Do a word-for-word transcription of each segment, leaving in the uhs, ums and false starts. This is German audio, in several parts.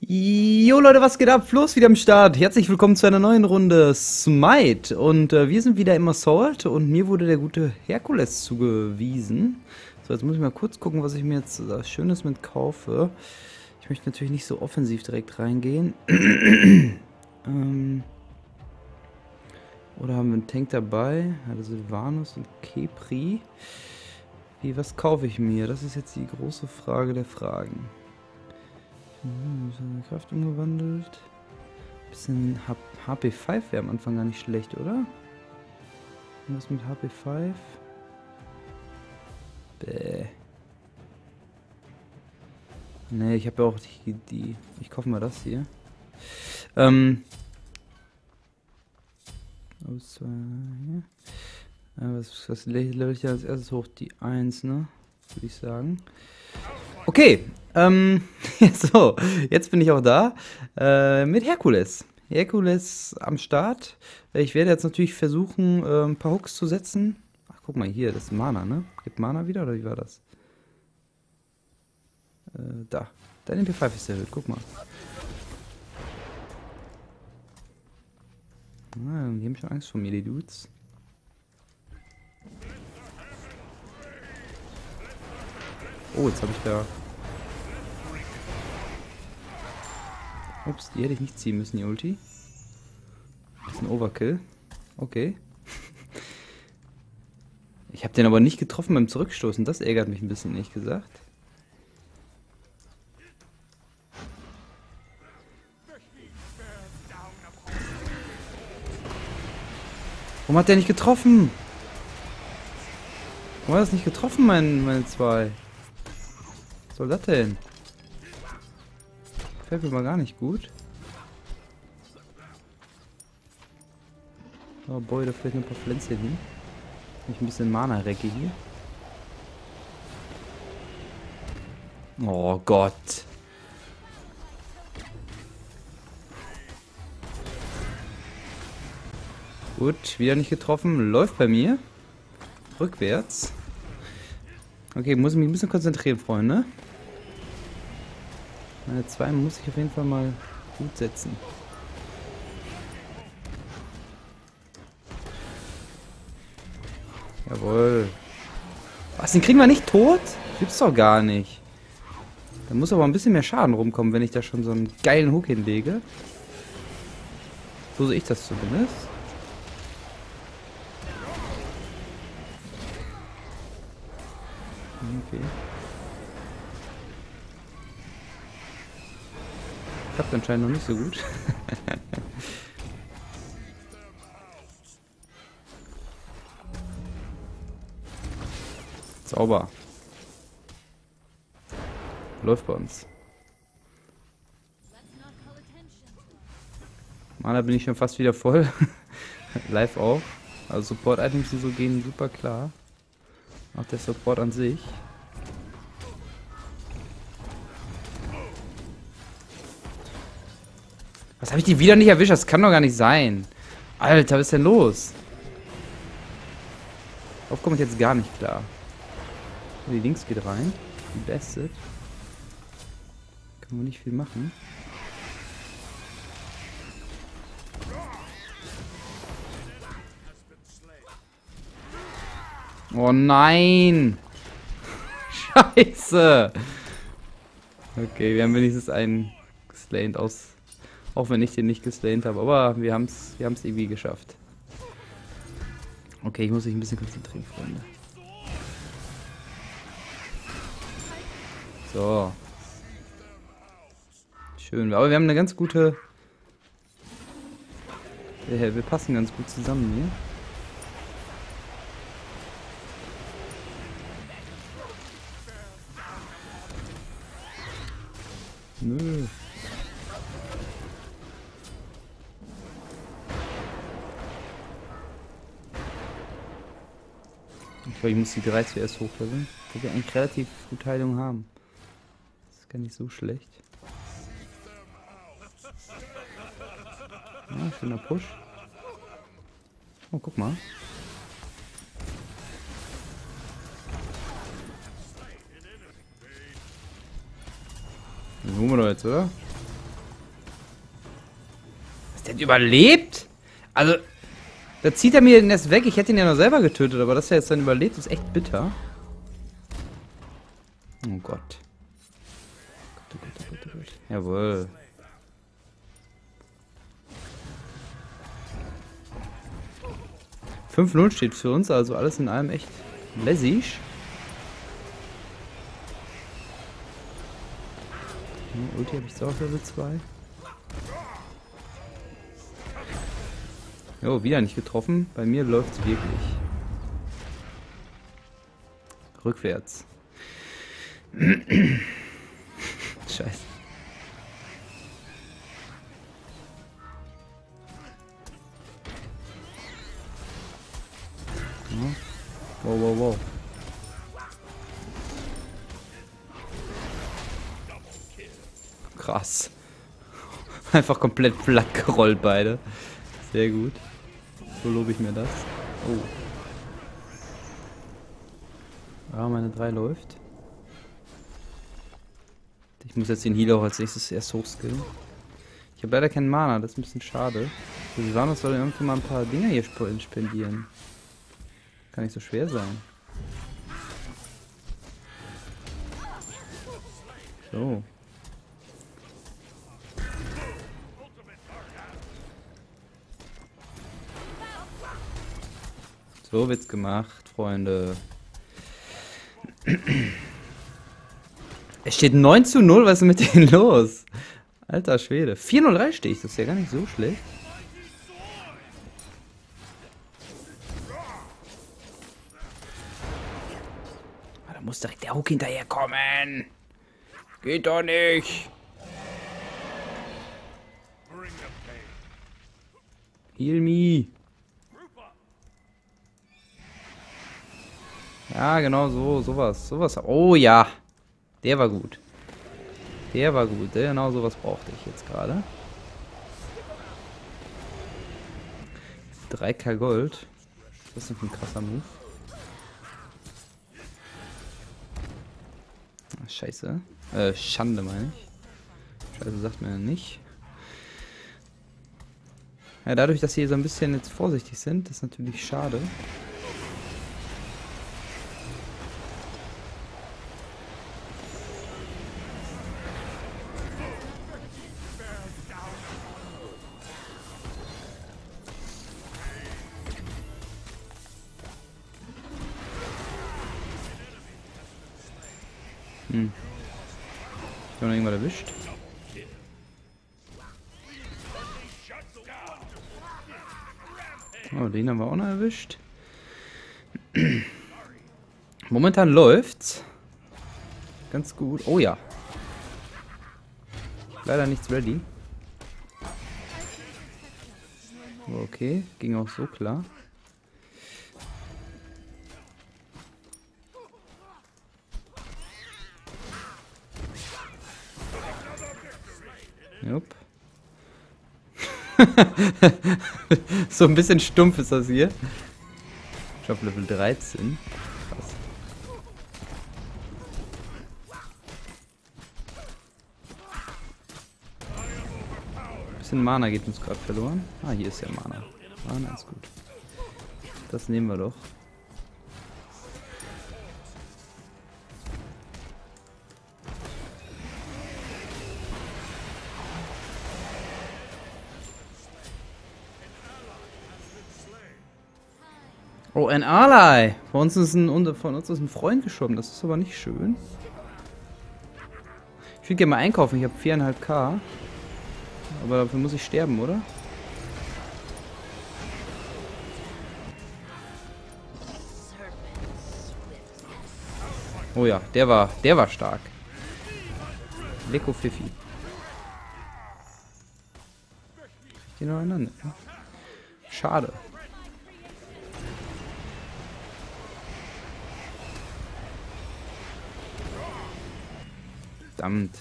Jo Leute, was geht ab? Flo's wieder am Start. Herzlich willkommen zu einer neuen Runde Smite. Und äh, wir sind wieder im Assault und mir wurde der gute Herkules zugewiesen. So, jetzt muss ich mal kurz gucken, was ich mir jetzt äh, Schönes mit kaufe. Ich möchte natürlich nicht so offensiv direkt reingehen. ähm, oder haben wir einen Tank dabei? Also Sylvanus und Kepri. Wie, was kaufe ich mir? Das ist jetzt die große Frage der Fragen. Hm, seine Kraft umgewandelt. Bisschen H P fünf wäre am Anfang gar nicht schlecht, oder? Was mit H P fünf? Bäh. Ne, ich habe ja auch die, die. Ich kaufe mal das hier. Ähm. Aus zwei. Ja. Was, was level ich als erstes hoch? Die eins, ne? Würde ich sagen. Okay, ähm, so, jetzt bin ich auch da, äh, mit Herkules. Herkules am Start. Ich werde jetzt natürlich versuchen, äh, ein paar Hooks zu setzen. Ach, guck mal hier, das ist Mana, ne? Gibt Mana wieder, oder wie war das? Äh, da. Dein M P fünf ist erhöht, guck mal. Ah, die haben schon Angst vor mir, die Dudes. Oh, jetzt habe ich da... Ups, die hätte ich nicht ziehen müssen, die Ulti. Das ist ein Overkill. Okay. Ich habe den aber nicht getroffen beim Zurückstoßen. Das ärgert mich ein bisschen, ehrlich gesagt. Warum hat der nicht getroffen? Warum hat das nicht getroffen, mein, meine zwei? Was soll das denn? Fällt mir mal gar nicht gut. Oh boy, da vielleicht noch ein paar Pflänzchen hin. Ich ein bisschen Mana-Recke hier. Oh Gott. Gut, wieder nicht getroffen. Läuft bei mir. Rückwärts. Okay, muss ich mich ein bisschen konzentrieren, Freunde. Meine zwei muss ich auf jeden Fall mal gut setzen. Jawohl. Was, den kriegen wir nicht tot? Gibt's doch gar nicht. Da muss aber ein bisschen mehr Schaden rumkommen, wenn ich da schon so einen geilen Hook hinlege. So sehe ich das zumindest. Okay. Klappt anscheinend noch nicht so gut. Sauber. Läuft bei uns. Mana bin ich schon fast wieder voll. Live auch. Also Support-Items, die so gehen, super klar. Auch der Support an sich. Was, habe ich die wieder nicht erwischt? Das kann doch gar nicht sein. Alter, was ist denn los? Darauf komme ich jetzt gar nicht klar. Die links geht rein. Die Beste. Kann man nicht viel machen. Oh nein! Scheiße! Okay, wir haben wenigstens einen geslayed aus. Auch wenn ich den nicht geslayed habe, aber wir haben es wir haben's irgendwie geschafft. Okay, ich muss mich ein bisschen konzentrieren, Freunde. So. Schön, aber wir haben eine ganz gute... Wir, wir passen ganz gut zusammen hier. Nö. Ich glaube, ich muss die drei zuerst hochleveln, wo wir eigentlich relativ gut Heilung haben. Das ist gar nicht so schlecht. Ja, schöner Push. Oh, guck mal. Den holen wir doch jetzt, oder? Überlebt? Also, da zieht er mir den erst weg. Ich hätte ihn ja noch selber getötet, aber dass er jetzt dann überlebt, ist echt bitter. Oh Gott. Gott, oh Gott, oh Gott, oh Gott. Jawohl. fünf null steht für uns, also alles in allem echt lässig. Hm, Ulti habe ich jetzt auch Level zwei. Jo, wieder nicht getroffen. Bei mir läuft es wirklich. Rückwärts. Scheiße. Ja. Wow, wow, wow. Krass. Einfach komplett platt gerollt beide. Sehr gut. So lobe ich mir das. Oh. Ja, meine drei läuft. Ich muss jetzt den Healer auch als nächstes erst hochskillen. Ich habe leider keinen Mana, das ist ein bisschen schade. Sylvanas soll irgendwie mal ein paar Dinger hier spendieren. Kann nicht so schwer sein. So. So wird's gemacht, Freunde. Es steht neun zu null, was ist mit denen los? Alter Schwede. vier null drei stehe ich, das ist ja gar nicht so schlecht. Ah, da muss direkt der Hook hinterherkommen. Geht doch nicht. Heal me. Ja, genau so, sowas, sowas. Oh ja, der war gut. Der war gut, der, genau sowas brauchte ich jetzt gerade. drei K Gold. Das ist ein krasser Move. Ach, Scheiße. Äh, Schande meine ich. Scheiße sagt man ja nicht. Ja, dadurch, dass sie so ein bisschen jetzt vorsichtig sind, ist natürlich schade. Hm. Ich habe noch irgendwas erwischt. Oh, den haben wir auch noch erwischt. Momentan läuft's. Ganz gut. Oh ja. Leider nichts ready. Okay, ging auch so klar. Jupp. So ein bisschen stumpf ist das hier. Ich auf Level dreizehn. Krass. Ein bisschen Mana geht uns gerade verloren. Ah, hier ist ja Mana. Mana ist gut. Das nehmen wir doch. Oh, ein Ally! Von uns, ist ein, von uns ist ein Freund geschoben, das ist aber nicht schön. Ich will gerne mal einkaufen, ich habe viereinhalb K. Aber dafür muss ich sterben, oder? Oh ja, der war, der war stark. Lecko Fifi. Die noch einander. Schade. Verdammt.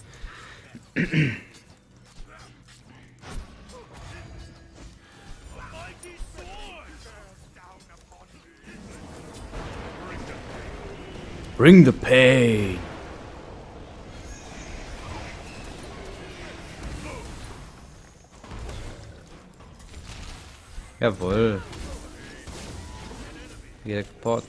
Bring the pain. Jawohl. Wieder kaputt.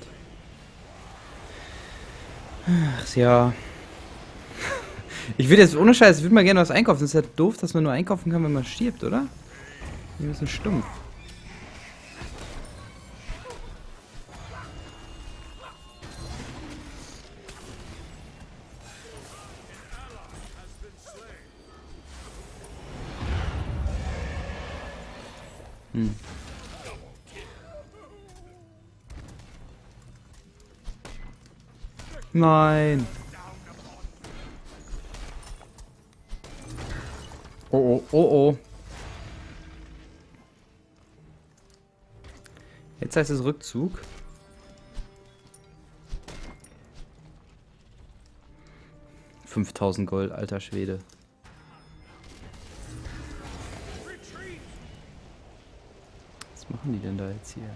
Ach ja. Ich würde jetzt ohne Scheiß, ich würde mal gerne was einkaufen. Es ist ja doof, dass man nur einkaufen kann, wenn man stirbt, oder? Wir müssen stumpf. Hm. Nein. Oh, oh, oh, oh. Jetzt heißt es Rückzug. fünftausend Gold, alter Schwede. Was machen die denn da jetzt hier?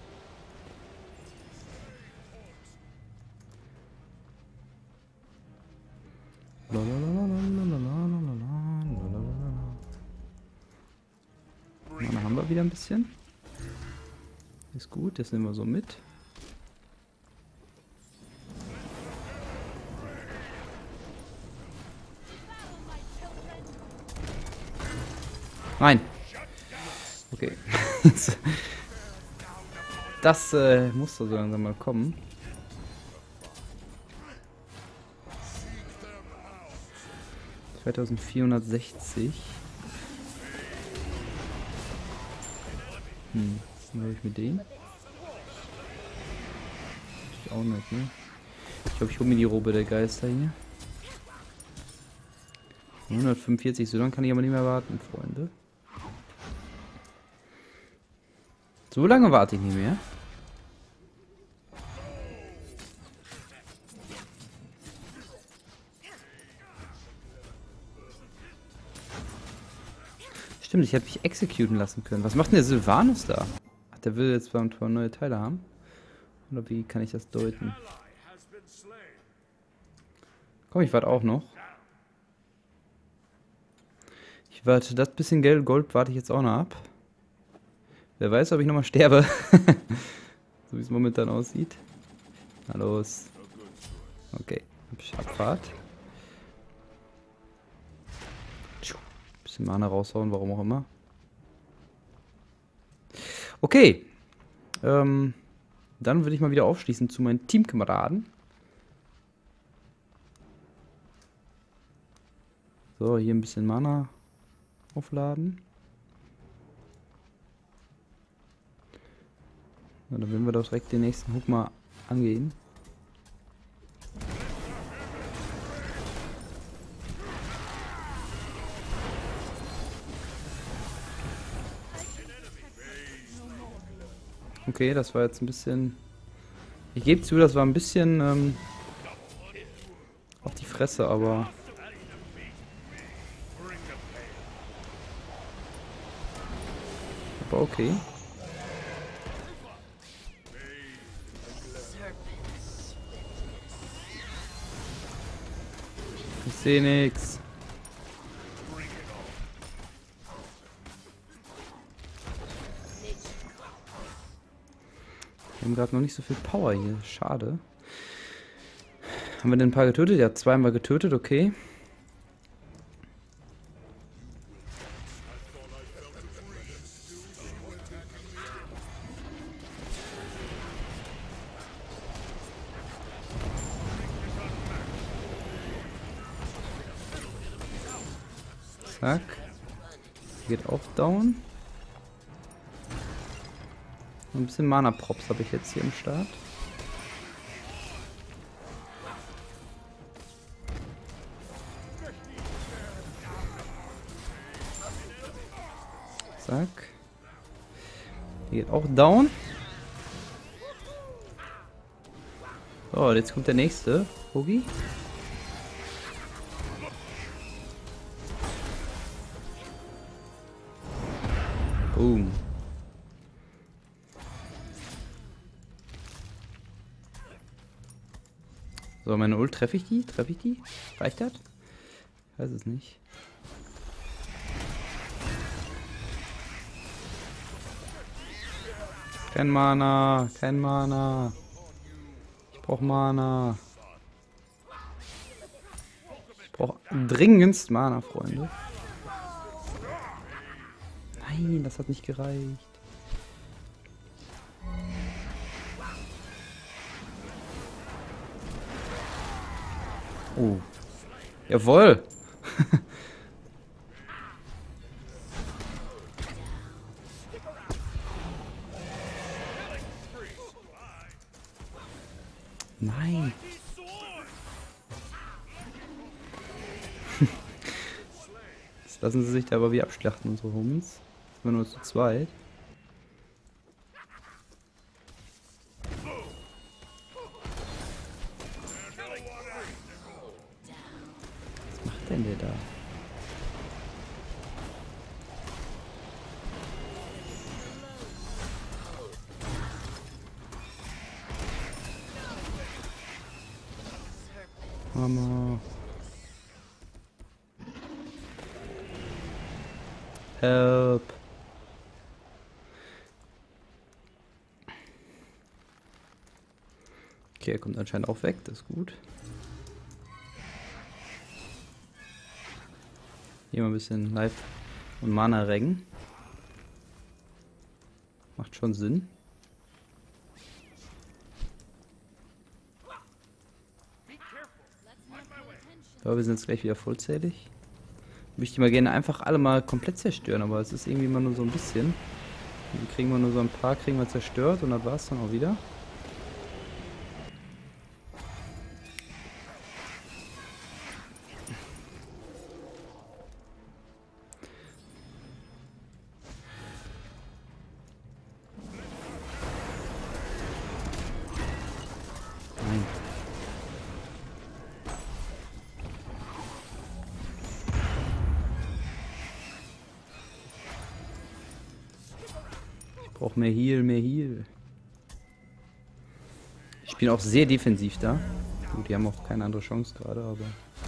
Dann haben wir wieder ein bisschen. Ist gut, das nehmen wir so mit. Nein. Okay. Das äh, muss so langsam mal kommen. zweitausendvierhundertsechzig. Hm, was mache ich mit denen? Ich auch nicht, ne? Ich glaube, ich hole mir die Robe der Geister hier. hundertfünfundvierzig, so lange kann ich aber nicht mehr warten, Freunde. So lange warte ich nicht mehr. Stimmt, ich hätte mich exekuten lassen können. Was macht denn der Sylvanus da? Ach, der will jetzt beim Tor neue Teile haben? Oder wie kann ich das deuten? Komm, ich warte auch noch. Ich warte, das bisschen Geld, Gold warte ich jetzt auch noch ab. Wer weiß, ob ich nochmal sterbe. So wie es momentan aussieht. Na los. Okay, Abfahrt. Bisschen Mana raushauen, warum auch immer. Okay. Ähm, dann würde ich mal wieder aufschließen zu meinen Teamkameraden. So, hier ein bisschen Mana aufladen. Ja, dann werden wir doch direkt den nächsten Hook mal angehen. Okay, das war jetzt ein bisschen... Ich gebe zu, das war ein bisschen ähm, auf die Fresse, aber... Aber okay. Ich sehe nichts. Wir haben gerade noch nicht so viel Power hier. Schade. Haben wir denn ein paar getötet? Ja, zwei haben wir getötet, okay. Zack. Geht auch down. Ein bisschen Mana-Props habe ich jetzt hier im Start. Zack. Hier geht auch down. So, jetzt kommt der nächste. Hogi. Boom. So, meine Ult, treffe ich die? Treffe ich die? Reicht das? Ich weiß es nicht. Kein Mana, kein Mana. Ich brauch Mana. Ich brauch dringendst Mana, Freunde. Nein, das hat nicht gereicht. Oh. Jawohl. Nein. Jetzt lassen sie sich da aber wie abschlachten, unsere Homies. Sind wir nur zu zweit. Was macht denn der da? Mama. Help. Okay, er kommt anscheinend auch weg, das ist gut. Hier mal ein bisschen Life und Mana reggen. Macht schon Sinn. Aber wir sind jetzt gleich wieder vollzählig. Möchte ich mal gerne einfach alle mal komplett zerstören, aber es ist irgendwie immer nur so ein bisschen. Dann kriegen wir nur so ein paar, kriegen wir zerstört und das war es dann auch wieder. Nein. Ich brauche mehr Heal, mehr Heal. Ich bin auch sehr defensiv da. Gut, die haben auch keine andere Chance gerade, aber...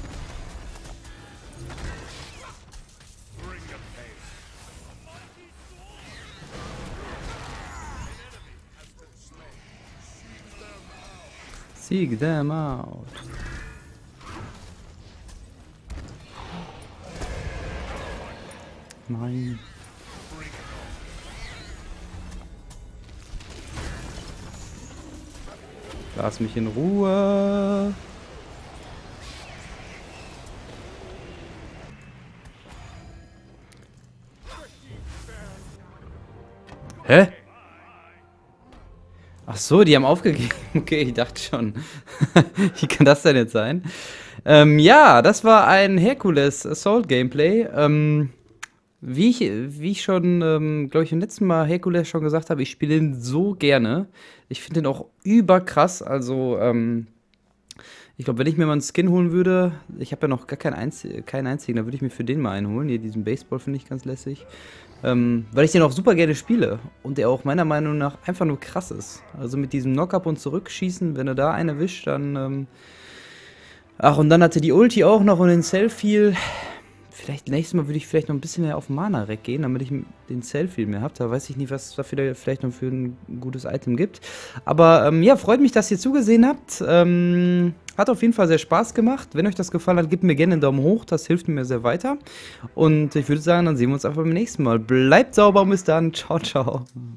Seek them out. Nein. Lass mich in Ruhe. Hä? Ach so, die haben aufgegeben. Okay, ich dachte schon. Wie kann das denn jetzt sein? Ähm, ja, das war ein Hercules Assault Gameplay. Ähm, wie ich, wie ich schon, ähm, glaube ich, beim letzten Mal Hercules schon gesagt habe, ich spiele ihn so gerne. Ich finde ihn auch überkrass. Also, ähm, ich glaube, wenn ich mir mal einen Skin holen würde, ich habe ja noch gar keinen, Einz keinen einzigen, dann würde ich mir für den mal einen holen. Hier, diesen Baseball finde ich ganz lässig. Ähm, weil ich den auch super gerne spiele und der auch meiner Meinung nach einfach nur krass ist. Also mit diesem Knock-Up und Zurückschießen, wenn er da einen erwischt, dann... Ähm Ach, und dann hatte die Ulti auch noch und den Selfie. Vielleicht nächstes Mal würde ich vielleicht noch ein bisschen mehr auf Mana-Rack gehen, damit ich den Selfie mehr habe. Da weiß ich nicht, was es da vielleicht noch für ein gutes Item gibt. Aber ähm, ja, freut mich, dass ihr zugesehen habt. Ähm, hat auf jeden Fall sehr Spaß gemacht. Wenn euch das gefallen hat, gebt mir gerne einen Daumen hoch. Das hilft mir sehr weiter. Und ich würde sagen, dann sehen wir uns einfach beim nächsten Mal. Bleibt sauber und bis dann. Ciao, ciao.